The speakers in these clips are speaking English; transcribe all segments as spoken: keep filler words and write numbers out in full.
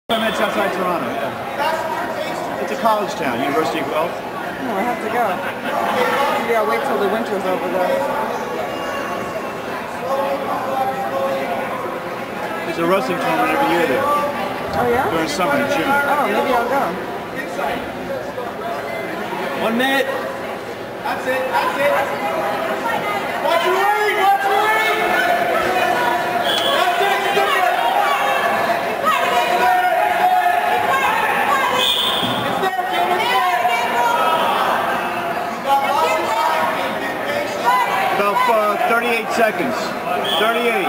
minutes outside Toronto, yeah. It's a college town, University of Guelph. No, I have to go. Maybe I'll wait till the winter's over there. There's a wrestling tournament every year there. Oh yeah? During summer in June. Oh, maybe I'll go. One minute. That's it, that's it. Watch your ring, watch your ring! That's it, stick it! It's there, Kim, it's there! About uh, thirty-eight seconds. thirty-eight.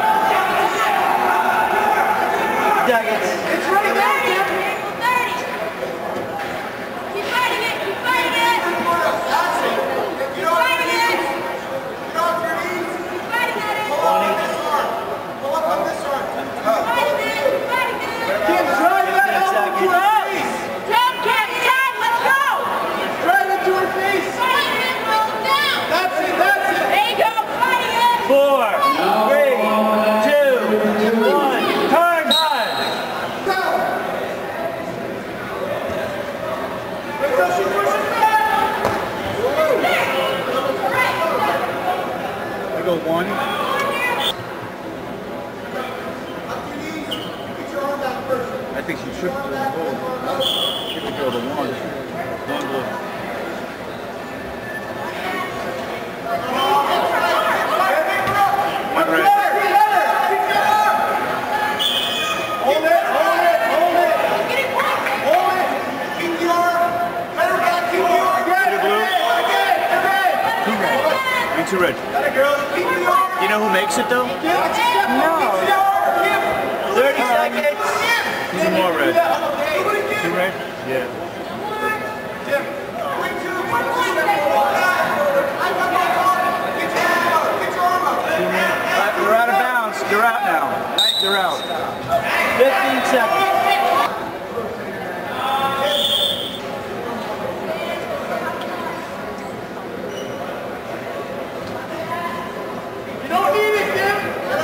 Seconds. It's right there, Kim! thirty. Keep fighting it, keep fighting it! That's it! Get off your knees! Get off your knees! Keep fighting at it! Pull up on this arm! Pull up on this arm! Keep fighting it, keep fighting it! Kim, drive that elbow to her face! Ten, Kim, ten, let's go! Drive it to her face! Fighting it, roll it down! That's it, that's it! There you go, fighting it! Four, three, two, one, turn time! I go one. I think she should go the goal. She could go the one. One goal. One red. Hold it, hold it, hold it. Hold it. Keep the arm. Let her back, keep the arm. Red, red, two red. And two red. You know who makes it though? No. thirty seconds. Two more red. Two red? Yeah. We're out of bounds. You're out now. Right? You're out. fifteen seconds. You don't need it, Kim.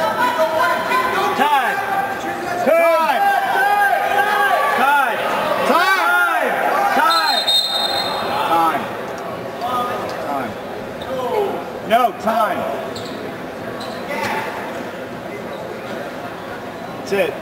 Time. Time. Time. Time. Time. Time. Time. No, time. That's it.